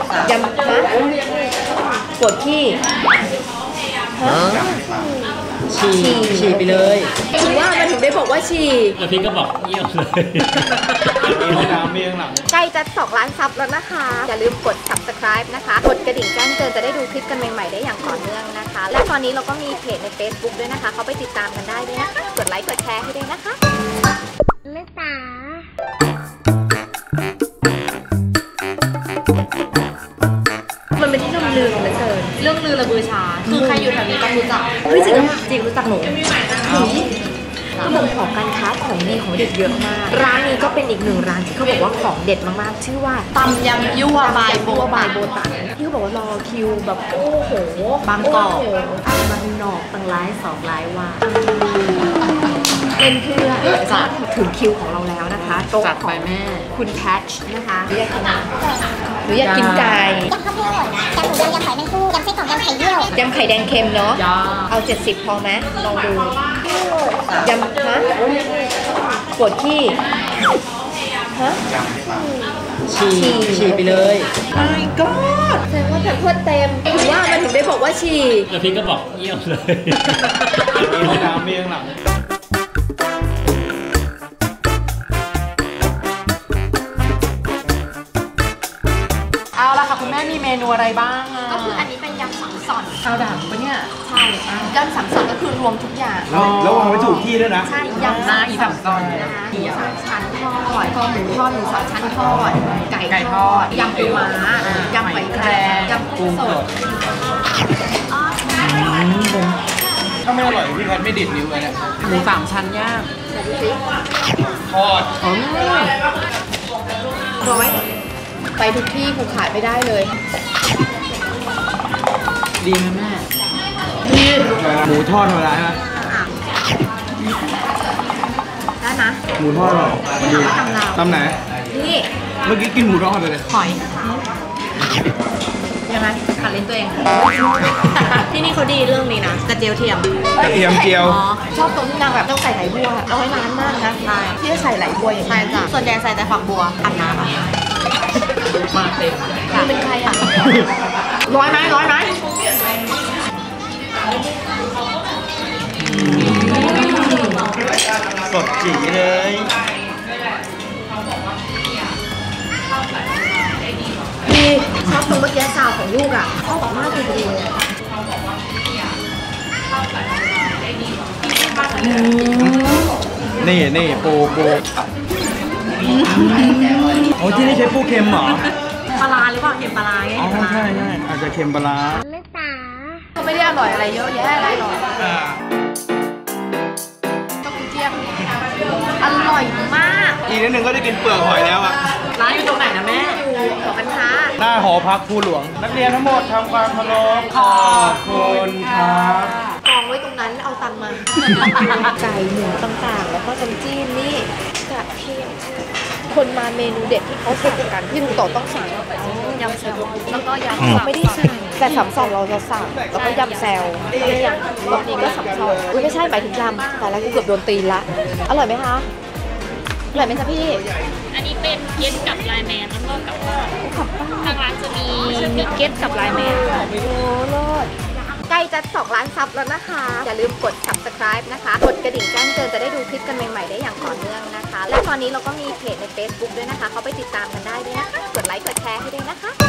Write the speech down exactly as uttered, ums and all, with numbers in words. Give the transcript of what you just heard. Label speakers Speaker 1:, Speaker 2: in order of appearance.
Speaker 1: ยำฮะปวดขี้ฉี่ฉี่ไปเลยถึงว่ามันถึงได้บอกว่าฉี่
Speaker 2: แล้วพี่ก็บอกเยี่ยมเลยมีน้ำมีข้างหลัง
Speaker 3: ใกล้จะสองล้านซับแล้วนะคะอย่าลืมกด ซับสไครบ์ นะคะกดกระดิ่งแจ้งเตือนจะได้ดูคลิปกันใหม่ๆได้อย่างต่อเนื่องนะคะและตอนนี้เราก็มีเพจใน เฟซบุ๊ก ด้วยนะคะเขาไปติดตามกันได้ด้วยนะคะกดไลค์กดแชร์ให้ด้วยนะคะแม่จ๋า
Speaker 1: มันเป็นที่ลือลือเหลือเกินเรื่องลือระบือชาคือใครอยู่แถวนี้ต้องรู้จักเฮ้ยจริงจริงรู้จักหนูเขาบอกของการค้าของดีของเด็ดเยอะมากร้านนี้ก็เป็นอีกหนึ่งร้านที่เขาบอกว่าของเด็ดมากๆชื่อว่าตำยำยั่วบายโบบายโบตันที่เขาบอกว่ารอคิวแบบโอ้โหบางกอกบางนอกตั้งร้ายสองร้ายว่าเป็นเพื่อจะถึงคิวของเราแล้วนะคะโต๊ะของแม่คุณแพทช์นะคะเรียกกันหรืออยากกินไก่
Speaker 3: ยำข้าวโพดยำหมูยำยำหอยแมงภู่ยำไส้กรอกยำไข่เยี่ยวย
Speaker 1: ำไข่แดงเค็มเนาะเอาเจ็ดสิบพอไหมลองดูยำฮะปวดขี้ฮะฉี่ฉี่ไปเลยไม่ก็แสดงว่าแต่เพื่อนเต็มถึงว่ามันถึงได้บอกว่าฉี่
Speaker 2: แล้วพี่ก็บอกเยี่ยมเลยมีน้ำมีข้างหลัง
Speaker 1: เอาละค่ะคุณแม่มีเมนูอะไรบ้างอ่ะ
Speaker 3: ก็คืออันนี้เป็นยำสังสรรค์
Speaker 1: ข้าวด่างปะเนี่ยใช่ยำสังสรรค์ก็คือรวมทุกอย่าง
Speaker 4: แล้ววางไว้ถูกที่ด้วยนะ
Speaker 3: ใช่ยำ
Speaker 1: อีสังสรรค์
Speaker 3: นะคะหมูสามชั้นทอดคอหมูทอดหมูสามชั้นทอดไก่ทอดยำปูม้ายำหอยแครงยำกุ้งสด
Speaker 4: ถ้าไม่อร่อยพี่แพทไม่ดิดนิ้วเลยเนี่ย
Speaker 1: หมูสามชั้นย่าง
Speaker 4: ทอด
Speaker 1: อ๋อร้อยไปทุกที่กูขายไม่ได้เลยดีไหมแม่ดี
Speaker 4: หมูทอดธรรมดาใช่ไหม
Speaker 3: ได้นะ
Speaker 4: หมูทอดอร่อยดีตำไหน
Speaker 3: นี่
Speaker 4: เมื่อกี้กินหมูทอดไปเลย
Speaker 1: หอยยังไงขัดลิ้นตัวเองที่นี่เขาดีเรื่องนี้นะกระเจียวเทียม
Speaker 4: กระเทียมเจียว
Speaker 1: ชอบตรงที่นางแบบต้องใส่ไหลบัวเราให้ร้านมากนะใช่ที่จะใส่ไหลบัวอย่างนี้จ้ะส่วนใหญ่ใส่แต่ฝักบัวอาบน้ำมาเต็มคุณเป็นใครอ่ะร้อยไหมร้อยไหม
Speaker 4: สดจีเลย
Speaker 1: ดีชอบตรงเมื่อกี้ซาวของลูกอ่ะชอบมากเลยดี
Speaker 4: นี่นี่ปูปูโอ้ที่นี่ใช้ปูเค็มเหรอ
Speaker 1: ปลาหรือเปล่าเค็มปลาไง
Speaker 4: อ๋อใช่ใช่อาจจะเค็มปลา
Speaker 3: แม่จ๋า
Speaker 1: ก็ไม่ได้อร่อยอะไรเยอะแยะอะไรหรอกต้องกุเทียมอร่อยมาก
Speaker 4: อีกนิดนึงก็ได้กินเปลือกหอยแล้วอ่ะ
Speaker 1: ร้านอยู่ตรงไหนนะแม่อยู่หอการค้า
Speaker 4: หน้าหอพักภูหลวงนักเรียนทั้งหมดทำความเคารพขอบคุณครับ
Speaker 1: กองไว้ตรงนั้นเอาตังมาไก่หมูต่างๆแล้วก็น้ำจิ้มนี่กระเทียมคนมาเมนูเด็ดที่เขาสั่งกันที่ลุงโตต้องสั่งยำแซลแล้วก็ยำเราไม่ได้สั่งแต่สามซอนเราจะสั่งแล้วก็ยำแซลแล้วอย่างรอบนี้ก็สามซอนไม่ใช่หมายถึงยำแต่แล้วกูเกือบโดนตีนละอร่อยไหมคะอร่อยไหมจ๊ะพี่
Speaker 5: อันนี้เป็นเก็ตกับไลน์แมนแล้วก็กับบ้านทางร้านจะมีมีเก็ตกับไลน์แมน
Speaker 1: โอ้โลด
Speaker 3: ใกล้จะสองล้านซับแล้วนะคะอย่าลืมกด ซับสไครบ์ นะคะกดกระดิ่งแจ้งเตือนจะได้ดูคลิปกันใหม่ๆได้อย่างต่อเนื่องนะคะและตอนนี้เราก็มีเพจใน เฟซบุ๊ก ด้วยนะคะเขาไปติดตามกันได้ด้วยนะคะกดไลค์กดแชร์ให้ด้วยนะคะ